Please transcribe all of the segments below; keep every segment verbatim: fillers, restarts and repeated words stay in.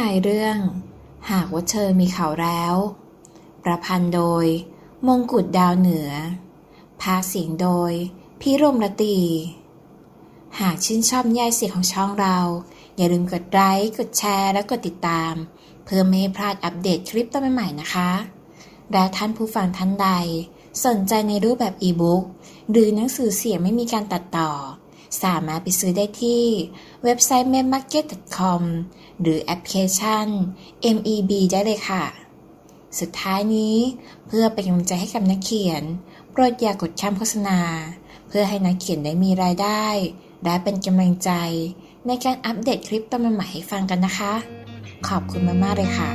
ายเรื่องหากว่าเธอมีเขาแล้วประพันธ์โดยมงกุฎดาวเหนือพากย์เสียงโดยพิรมรตีหากชื่นชอบนิยายเสียงของช่องเราอย่าลืมกดไลค์กดแชร์และกดติดตามเพื่อไม่ให้พลาดอัปเดตคลิปต่อใหม่ๆนะคะและท่านผู้ฟังท่านใดสนใจในรูปแบบอีบุ๊กหรือหนังสือเสียงไม่มีการตัดต่อสามารถไปซื้อได้ที่เว็บไซต์ เมม มาร์เก็ต ดอท คอม หรือแอปพลิเคชัน เอ็ม อี บี ได้เลยค่ะสุดท้ายนี้เพื่อเป็นกำลังใจให้กับนักเขียนโปรดอย่ากดข้ามโฆษณาเพื่อให้นักเขียนได้มีรายได้และเป็นกำลังใจในการอัปเดตคลิปต่อใหม่ๆให้ฟังกันนะคะขอบคุณมากๆเลยค่ะ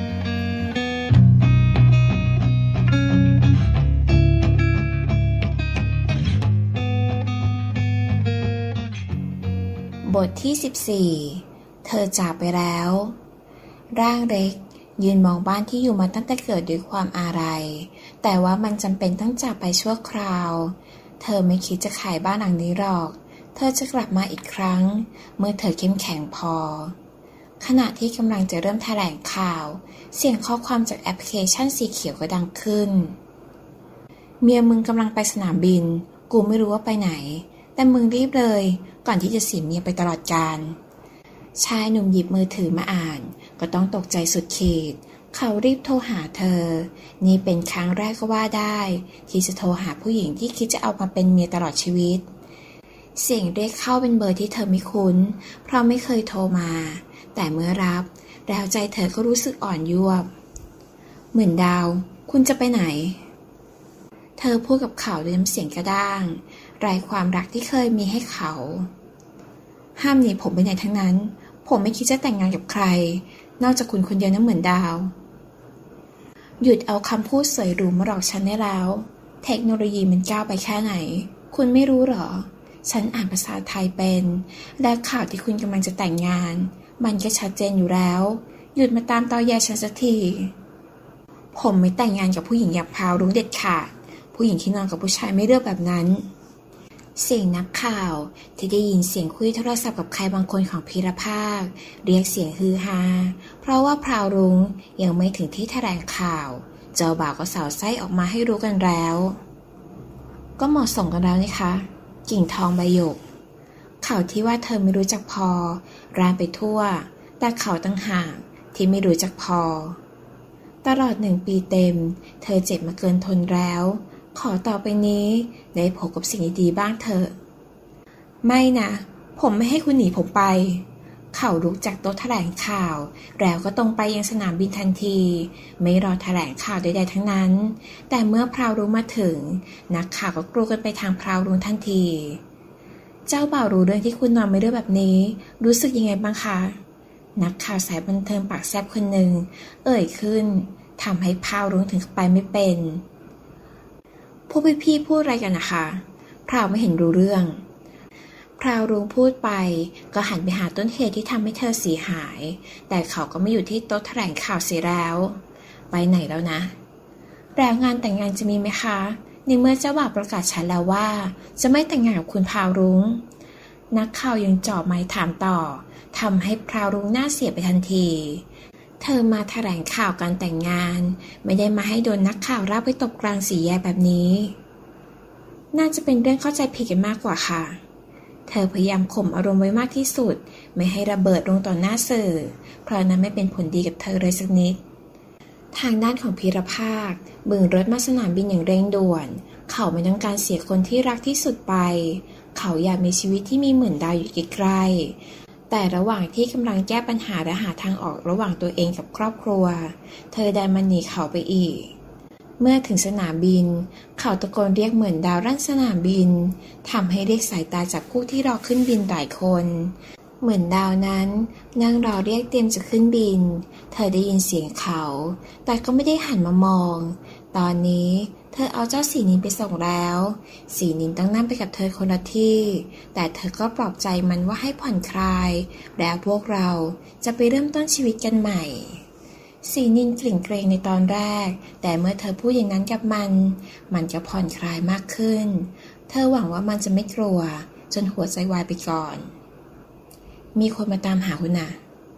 บทที่สิบสี่เธอจากไปแล้วร่างเล็กยืนมองบ้านที่อยู่มาตั้งแต่เกิดด้วยความอาลัยแต่ว่ามันจำเป็นต้องจากไปชั่วคราวเธอไม่คิดจะขายบ้านหลังนี้หรอกเธอจะกลับมาอีกครั้งเมื่อเธอเข้มแข็งพอขณะที่กำลังจะเริ่มแถลงข่าวเสียงข้อความจากแอปพลิเคชันสีเขียวก็ดังขึ้นเมียมึงกำลังไปสนามบินกูไม่รู้ว่าไปไหนแต่มึงรีบเลยก่อนที่จะเสียเมียไปตลอดกาลชายหนุ่มหยิบมือถือมาอ่านก็ต้องตกใจสุดขีดเขารีบโทรหาเธอนี่เป็นครั้งแรกก็ว่าได้ที่จะโทรหาผู้หญิงที่คิดจะเอามาเป็นเมียตลอดชีวิตเสียงเรียกเข้าเป็นเบอร์ที่เธอไม่คุ้นเพราะไม่เคยโทรมาแต่เมื่อรับแล้วใจเธอก็รู้สึกอ่อนยวบหมื่นดาวคุณจะไปไหนเธอพูดกับเขาด้วยน้ำเสียงกระด้างไร้ความรักที่เคยมีให้เขาห้ามหนีผมไปไหนทั้งนั้นผมไม่คิดจะแต่งงานกับใครนอกจากคุณคนเดียวนะเหมือนดาวหยุดเอาคำพูดสวยหรูมาหลอกฉันได้แล้วเทคโนโลยีมันก้าวไปแค่ไหนคุณไม่รู้หรอฉันอ่านภาษาไทยเป็นและข่าวที่คุณกำลังจะแต่งงานมันก็ชัดเจนอยู่แล้วหยุดมาตามตอแยฉันสักทีผมไม่แต่งงานกับผู้หญิงอย่างพราวรุ้งเด็ดขาดผู้หญิงที่นอนกับผู้ชายไม่เลือกแบบนั้นเสียงนักข่าวที่ได้ยินเสียงคุยโทรศัพท์กับใครบางคนของพีรภาคเรียกเสียงฮือฮาเพราะว่าพราวรุ้งยังไม่ถึงที่แถลงข่าวเจ้าบ่าวก็สาวไส้ออกมาให้รู้กันแล้วก็เหมาะสมกันแล้วนี่คะกิ่งทองใบหยกข่าวที่ว่าเธอไม่รู้จักพอรานไปทั่วแต่เขาตั้งห่างที่ไม่รู้จักพอตลอดหนึ่งปีเต็มเธอเจ็บมาเกินทนแล้วขอต่อไปนี้ได้พบกับสิ่งดีๆบ้างเถอะไม่นะผมไม่ให้คุณหนีผมไปเขาลุกจากโต๊ะแถลงข่าวแล้วก็ตรงไปยังสนามบินทันทีไม่รอแถลงข่าวใดๆทั้งนั้นแต่เมื่อพราวรุ้งมาถึงนักข่าวก็กรูกันไปทางพราวรุ้งทันทีเจ้าบ่าวรู้เรื่องที่คุณนอนไม่เรื่องแบบนี้รู้สึกยังไงบ้างคะนักข่าวสายบันเทิงปากแซบคนหนึ่งเอ่ยขึ้นทำให้พราวรุ้งถึงไปไม่เป็นพวกพี่ๆพูดอะไรกันนะคะพราวไม่เห็นรู้เรื่องพราวรุ้งพูดไปก็หันไปหาต้นเหตุที่ทำให้เธอเสียหายแต่เขาก็ไม่อยู่ที่โต๊ะแถลงข่าวเสียแล้วไปไหนแล้วนะแล้วงานแต่งงานจะมีไหมคะในเมื่อเจ้าบ่าวประกาศชัดแล้วว่าจะไม่แต่งงานกับคุณพราวรุ้งนักข่าวยังจ่อไมค์ถามต่อทำให้พราวรุ้งหน้าเสียไปทันทีเธอมาแถลงข่าวการแต่งงานไม่ได้มาให้โดนนักข่าวราบไปตบกลางสี่แยกแบบนี้น่าจะเป็นเรื่องเข้าใจผิดกันมากกว่าค่ะเธอพยายามข่มอารมณ์ไว้มากที่สุดไม่ให้ระเบิดลงต่อหน้าสื่อเพราะนั้นไม่เป็นผลดีกับเธอเลยสักนิดทางด้านของพีรภาคบึงรถมาสนามบินอย่างเร่งด่วนเขาไม่ต้องการเสียคนที่รักที่สุดไปเขาอยากมีชีวิตที่มีหมื่นดาวอยู่ใกล้ๆแต่ระหว่างที่กำลังแก้ปัญหาและหาทางออกระหว่างตัวเองกับครอบครัวเธอได้มันหนีเขาไปอีกเมื่อถึงสนามบินเขาตะโกนเรียกเหมือนดาวรั่นสนามบินทำให้เรียกสายตาจากผู้ที่รอขึ้นบินหลายคนเหมือนดาวนั้นนั่งรอเรียกเตรียมจะขึ้นบินเธอได้ยินเสียงเขาแต่ก็ไม่ได้หันมามองตอนนี้เธอเอาเจ้าสีนินไปส่งแล้วสีนินต้องนั่งไปกับเธอคนละที่แต่เธอก็ปลอบใจมันว่าให้ผ่อนคลายแล้วพวกเราจะไปเริ่มต้นชีวิตกันใหม่สีนินกลิ่นเกรงในตอนแรกแต่เมื่อเธอพูดอย่างนั้นกับมันมันก็ผ่อนคลายมากขึ้นเธอหวังว่ามันจะไม่กลัวจนหัวใจวายไปก่อนมีคนมาตามหาคุณนะ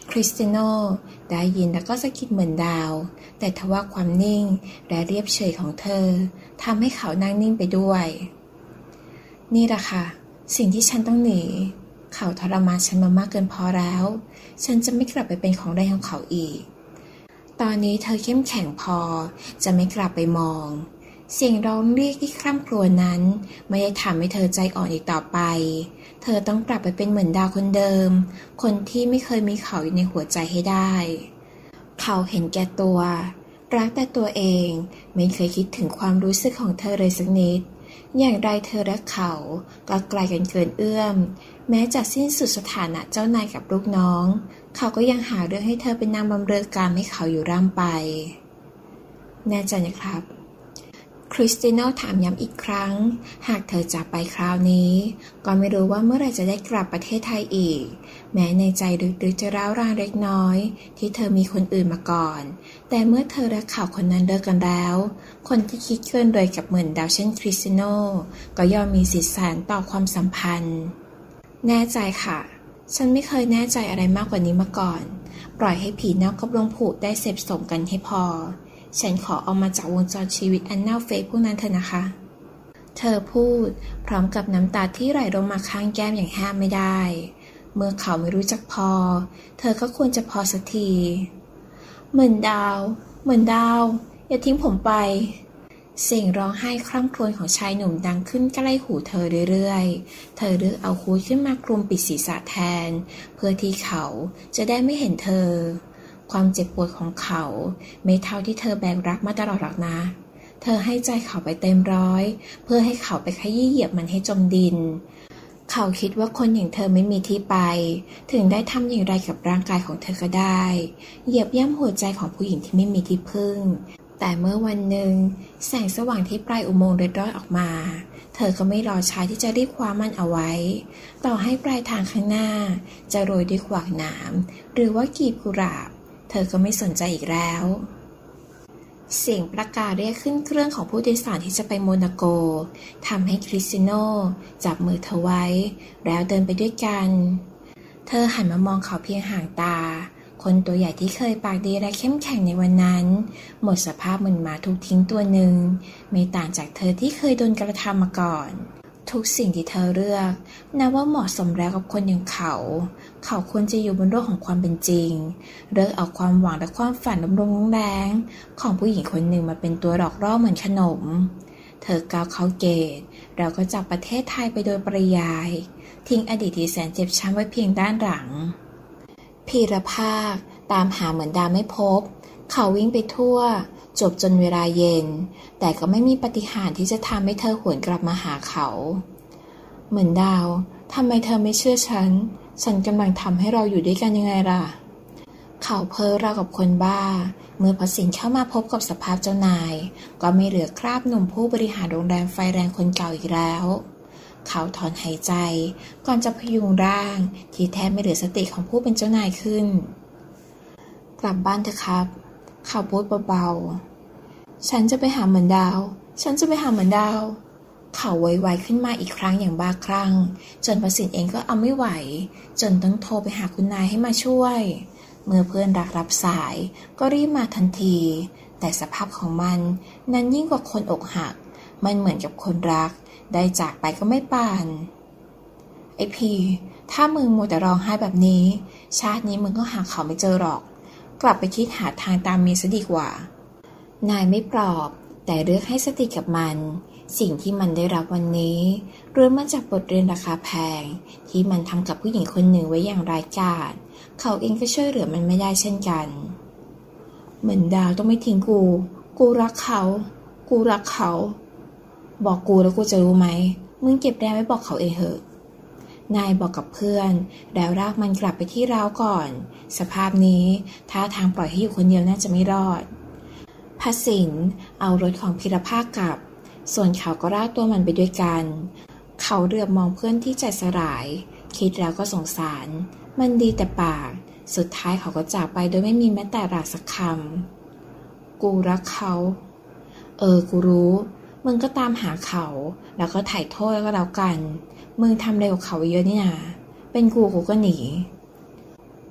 คริสติโนได้ยินแล้วก็สะกิดเหมือนดาวแต่ทว่าความนิ่งและเรียบเฉยของเธอทำให้เขานั่งนิ่งไปด้วยนี่แหละค่ะสิ่งที่ฉันต้องหนีเขาทรมานฉันมามากเกินพอแล้วฉันจะไม่กลับไปเป็นของเล่นของเขาอีกตอนนี้เธอเข้มแข็งพอจะไม่กลับไปมองเสียงร้องเรียกที่คร่ำครวญนั้นไม่ได้ทำให้เธอใจอ่อนอีกต่อไปเธอต้องกลับไปเป็นเหมือนดาวคนเดิมคนที่ไม่เคยมีเขาอยู่ในหัวใจให้ได้เขาเห็นแก่ตัวรักแต่ตัวเองไม่เคยคิดถึงความรู้สึกของเธอเลยสักนิดอย่างไรเธอและเขาก็ไกลกันเกินเอื้อมแม้จะสิ้นสุดสถานะเจ้านายกับลูกน้องเขาก็ยังหาเรื่องให้เธอเป็นนางบำเรอกามให้เขาอยู่ร่ำไปแน่ใจนะครับคริสติโนถามย้ำอีกครั้งหากเธอจากไปคราวนี้ก็ไม่รู้ว่าเมื่อไหร่จะได้กลับประเทศไทยอีกแม้ในใจลึกๆจะร้าวรานเล็กน้อยที่เธอมีคนอื่นมาก่อนแต่เมื่อเธอและเขาคนนั้นเลิกกันแล้วคนที่คิดเกินโดยกับเหมือนดาวเช่นคริสติโนก็ย่อมมีสิทธิสารต่อความสัมพันธ์แน่ใจค่ะฉันไม่เคยแน่ใจอะไรมากกว่านี้มาก่อนปล่อยให้ผีนอกกับลงผุได้เสพสมกันให้พอฉันขอเอามาจากวงจรชีวิตอันเน่าเฟะพวกนั้นเถอะนะคะเธอพูดพร้อมกับน้ำตาที่ไหลลงมาข้างแก้มอย่างห้ามไม่ได้เมื่อเขาไม่รู้จักพอเธอก็ควรจะพอสักทีเหมือนดาวเหมือนดาวอย่าทิ้งผมไปเสียงร้องไห้คร่ำครวญของชายหนุ่มดังขึ้นใกล้หูเธอเรื่อยๆเธอเลือกเอาฮู้ดขึ้นมาคลุมปิดศีรษะแทนเพื่อที่เขาจะได้ไม่เห็นเธอความเจ็บปวดของเขาไม่เท่าที่เธอแบกรับมาตลอดหรอกนะเธอให้ใจเขาไปเต็มร้อยเพื่อให้เขาไปขยี้เหยียบมันให้จมดินเขาคิดว่าคนอย่างเธอไม่มีที่ไปถึงได้ทำอย่างไรกับร่างกายของเธอก็ได้เหยียบย่ำหัวใจของผู้หญิงที่ไม่มีที่พึ่งแต่เมื่อวันหนึ่งแสงสว่างที่ปลายอุโมงค์เล็ดรอดออกมาเธอก็ไม่รอช้าที่จะรีบคว้ามันเอาไว้ต่อให้ปลายทางข้างหน้าจะโรยด้วยขวากหนามหรือว่ากีบกุหลาบเธอก็ไม่สนใจอีกแล้วเสียงประกาศเรียกขึ้นเครื่องของผู้โดยสารที่จะไปโมนาโกทำให้คริสติโนจับมือเธอไว้แล้วเดินไปด้วยกันเธอหันมามองเขาเพียงห่างตาคนตัวใหญ่ที่เคยปากดีและเข้มแข็งในวันนั้นหมดสภาพเหมือนหมาถูกทิ้งตัวหนึ่งไม่ต่างจากเธอที่เคยโดนกระทำมาก่อนทุกสิ่งที่เธอเลือกนับว่าเหมาะสมแล้วกับคนอย่างเขาเขาควรจะอยู่บนโลกของความเป็นจริงเลิกเอาความหวังและความฝันลมๆแรงของผู้หญิงคนหนึ่งมาเป็นตัวหลอกล่อเหมือนขนมเธอก้าวเข้าเกตแล้วก็จากประเทศไทยไปโดยปริยายทิ้งอดีตที่แสนเจ็บช้ำไว้เพียงด้านหลังพีรภาคตามหาเหมือนดาวไม่พบเขาวิ่งไปทั่วจบจนเวลาเย็นแต่ก็ไม่มีปาฏิหาริย์ที่จะทำให้เธอหวนกลับมาหาเขาเหมือนดาวทำไมเธอไม่เชื่อฉันฉันกำลังทำให้เราอยู่ด้วยกันยังไงล่ะเขาเพ้อราวกับคนบ้าเมื่อพระสินเข้ามาพบกับสภาพเจ้านายก็ไม่เหลือคราบหนุ่มผู้บริหารโรงแรมไฟแรงคนเก่าอีกแล้วเขาถอนหายใจก่อนจะพยุงร่างที่แทบไม่เหลือสติของผู้เป็นเจ้านายขึ้นกลับบ้านเถอะครับเขาพูดเบาๆฉันจะไปหาเหมือนดาวฉันจะไปหาเหมือนดาวเขาไวๆขึ้นมาอีกครั้งอย่างบ้าคลั่งจนประสิทธิ์เองก็เอาไม่ไหวจนต้องโทรไปหาคุณนายให้มาช่วยเมื่อเพื่อนรักรับสายก็รีบมาทันทีแต่สภาพของมันนั้นยิ่งกว่าคนอกหักมันเหมือนกับคนรักได้จากไปก็ไม่ปานไอพีถ้ามึงมัวแต่ร้องไห้แบบนี้ชาตินี้มึงก็หาเขาไม่เจอหรอกกลับไปคิดหาทางตามเมียซะดีกว่านายไม่ปลอบแต่เลือกให้สติกับมันสิ่งที่มันได้รับวันนี้เริ่มมาจากบทเรียนราคาแพงที่มันทำกับผู้หญิงคนหนึ่งไว้อย่างร้ายกาจเขาเองก็ช่วยเหลือมันไม่ได้เช่นกันเหมือนดาวต้องไม่ทิ้งกูกูรักเขากูรักเขาบอกกูแล้วกูจะรู้ไหมมึงเก็บแรงไว้บอกเขาเองเถอะนายบอกกับเพื่อนแล้วลากมันกลับไปที่ราวก่อนสภาพนี้ท่าทางปล่อยให้อยู่คนเดียวน่าจะไม่รอดพระสินเอารถของพิรภาคกลับส่วนเขาก็ลากตัวมันไปด้วยกันเขาเหลือบมองเพื่อนที่ใจสลายคิดแล้วก็สงสารมันดีแต่ปากสุดท้ายเขาก็จากไปโดยไม่มีแม้แต่รากสักคำกูรักเขาเออกูรู้มึงก็ตามหาเขาแล้วก็ถ่ายโทษก็แล้วกันมึงทำอะไรกับเขาเยอะนี่นาเป็นกูกูก็หนี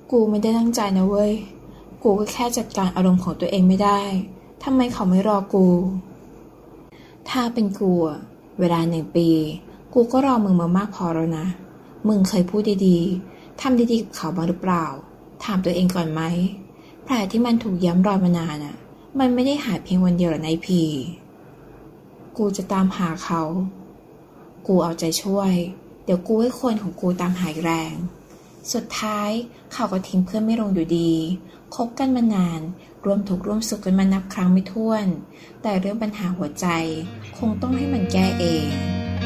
กูไม่ได้ตั้งใจนะเว้ยกูก็แค่จัดการอารมณ์ของตัวเองไม่ได้ทำไมเขาไม่รอกูถ้าเป็นกูเวลาหนึ่งปีกูก็รอมึงมามากพอแล้วนะมึงเคยพูดดีๆทำดีๆกับเขาบ้างหรือเปล่าถามตัวเองก่อนไหมแผลที่มันถูกย้ำรอยมานานอ่ะมันไม่ได้หายเพียงวันเดียวหรอกนายพีกูจะตามหาเขากูเอาใจช่วยเดี๋ยวกูให้คนของกูตามหาแรงสุดท้ายเขาก็ทิ้งเพื่อนไม่ลงอยู่ดีคบกันมานานร่วมทุกข์ร่วมสุขกันมานับครั้งไม่ถ้วนแต่เรื่องปัญหาหัวใจคงต้องให้มันแก้เอง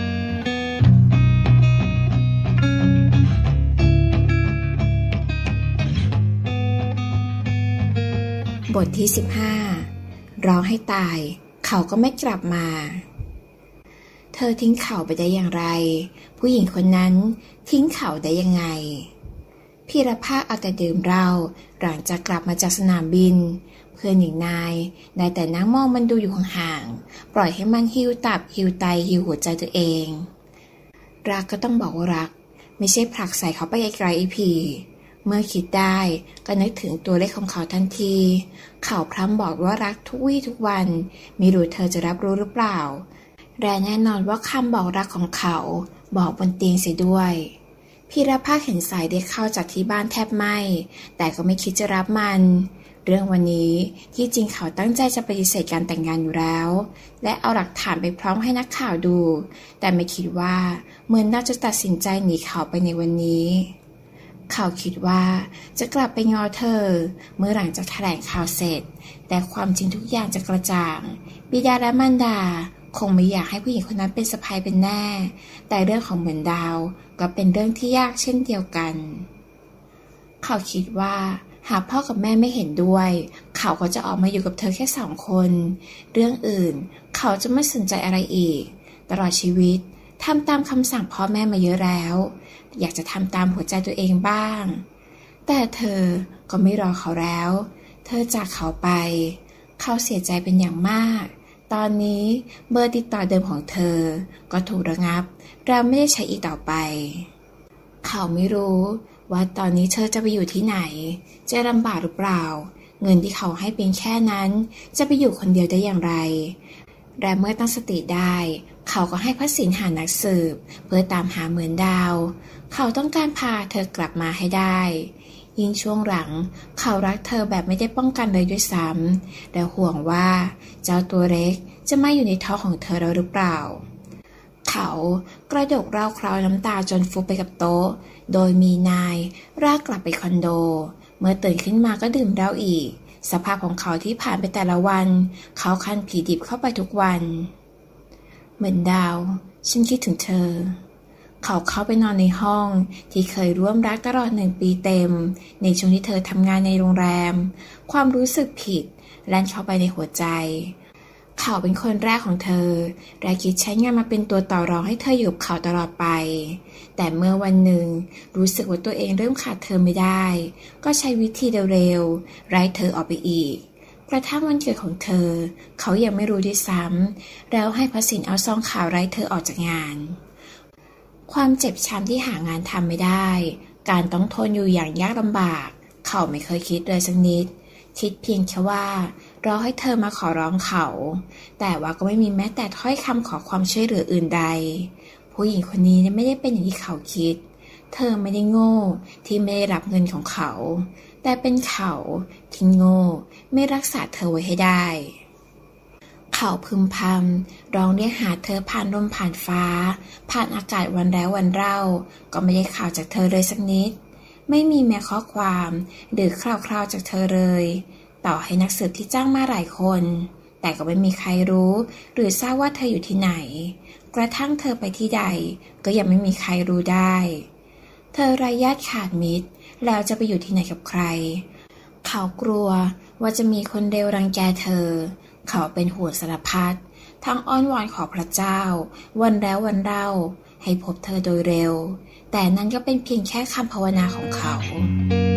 บทที่สิบห้าร้องให้ตายเขาก็ไม่กลับมาเธอทิ้งเขาไปได้อย่างไรผู้หญิงคนนั้นทิ้งเขาได้ยังไงพีรภาคเอาแต่ดื่มเหล้าหลังจากกลับมาจากสนามบินเพื่อนหญิงนายได้แต่นั่งมองมันดูอยู่ห่างๆปล่อยให้มันหิวตับหิวไตหิวหัวใจตัวเองรักก็ต้องบอกว่ารักไม่ใช่ผลักใส่เขาไปไกลๆอีพีเมื่อคิดได้ก็นึกถึงตัวเลขของเขาทันทีเขาพร่ำบอกว่ารักทุกวี่ทุกวันไม่รู้เธอจะรับรู้หรือเปล่าและแน่นอนว่าคำบอกรักของเขาบอกบนเตียงเสียด้วยพีรภาคเห็นสายเด็กเข้าจากที่บ้านแทบไหม้แต่ก็ไม่คิดจะรับมันเรื่องวันนี้ที่จริงเขาตั้งใจจะปฏิเสธการแต่งงานอยู่แล้วและเอาหลักฐานไปพร้อมให้นักข่าวดูแต่ไม่คิดว่าเหมือนน่าจะตัดสินใจหนีเขาไปในวันนี้เขาคิดว่าจะกลับไปงอเธอเมื่อหลังจากแถลงข่าวเสร็จแต่ความจริงทุกอย่างจะกระจ่างบิดาและมารดาคงไม่อยากให้ผู้หญิงคนนั้นเป็นสะใภ้เป็นแน่แต่เรื่องของเหมือนดาวก็เป็นเรื่องที่ยากเช่นเดียวกันเขาคิดว่าหากพ่อกับแม่ไม่เห็นด้วยเขาก็จะออกมาอยู่กับเธอแค่สองคนเรื่องอื่นเขาจะไม่สนใจอะไรอีกตลอดชีวิตทำตามคำสั่งพ่อแม่มาเยอะแล้วอยากจะทำตามหัวใจตัวเองบ้างแต่เธอก็ไม่รอเขาแล้วเธอจากเขาไปเขาเสียใจเป็นอย่างมากตอนนี้เบอร์ติดต่อเดิมของเธอก็ถูกระงับเราไม่ได้ใช้อีกต่อไปเขาไม่รู้ว่าตอนนี้เธอจะไปอยู่ที่ไหนจะลำบากหรือเปล่าเงินที่เขาให้เพียงแค่นั้นจะไปอยู่คนเดียวได้อย่างไรและเมื่อตั้งสติได้เขาก็ให้พระสินหานักสืบเพื่อตามหาเหมือนดาวเขาต้องการพาเธอกลับมาให้ได้ยิ่งช่วงหลังเขารักเธอแบบไม่ได้ป้องกันเลยด้วยซ้ำและห่วงว่าเจ้าตัวเล็กจะมาอยู่ในท้องของเธอแล้วหรือเปล่าเขากระดกเหล้าคราวน้ำตาจนฟุบไปกับโต๊ะโดยมีนายลากกลับไปคอนโดเมื่อตื่นขึ้นมาก็ดื่มเหล้าอีกสภาพของเขาที่ผ่านไปแต่ละวันเขาคันผีดิบเข้าไปทุกวันเหมือนดาวฉันคิดถึงเธอเขาเข้าไปนอนในห้องที่เคยร่วมรักตลอดหนึ่งปีเต็มในช่วงที่เธอทำงานในโรงแรมความรู้สึกผิดแล่นเข้าไปในหัวใจเขาเป็นคนแรกของเธอและคิดใช้งานมาเป็นตัวต่อรองให้เธออยู่กับเขาตลอดไปแต่เมื่อวันหนึ่งรู้สึกว่าตัวเองเริ่มขาดเธอไม่ได้ก็ใช้วิธีเร็วๆไล่เธอออกไปอีกกระทั่งวันเกิดของเธอเขายังไม่รู้ด้วยซ้ำแล้วให้พระสินเอาซองข่าวไล่เธอออกจากงานความเจ็บช้ำที่หางานทำไม่ได้การต้องทนอยู่อย่างยากลำบากเขาไม่เคยคิดเลยสักนิดคิดเพียงแค่ว่ารอให้เธอมาขอร้องเขาแต่ว่าก็ไม่มีแม้แต่ถ้อยคำขอความช่วยเหลืออื่นใดผู้หญิงคนนี้ไม่ได้เป็นอย่างที่เขาคิดเธอไม่ได้โง่ที่ไม่ได้รับเงินของเขาแต่เป็นเขาที่โง่ไม่รักษาเธอไว้ให้ได้เขาพึมพำร้องเรียกหาเธอผ่านลมผ่านฟ้าผ่านอากาศวันแล้ววันเล่าก็ไม่ได้ข่าวจากเธอเลยสักนิดไม่มีแม้ข้อความหรือคราวๆจากเธอเลยต่อให้นักสืบที่จ้างมาหลายคนแต่ก็ไม่มีใครรู้หรือทราบว่าเธออยู่ที่ไหนกระทั่งเธอไปที่ใดก็ยังไม่มีใครรู้ได้เธอไร้ญาติขาดมิตรแล้วจะไปอยู่ที่ไหนกับใครเขากลัวว่าจะมีคนเลวรังแกเธอเขาเป็นห่วงสารพัดทั้งอ้อนวอนขอพระเจ้าวันแล้ววันเล่าให้พบเธอโดยเร็วแต่นั่นก็เป็นเพียงแค่คำภาวนาของเขา